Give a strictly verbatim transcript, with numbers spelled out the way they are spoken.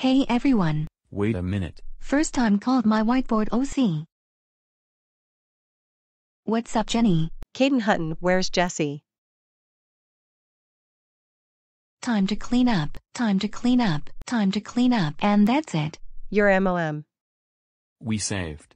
Hey everyone. Wait a minute. First time called my whiteboard O C. What's up, Jenny? Caden Hutton, where's Jesse? Time to clean up, time to clean up, time to clean up, and that's it. Your M L M. We saved.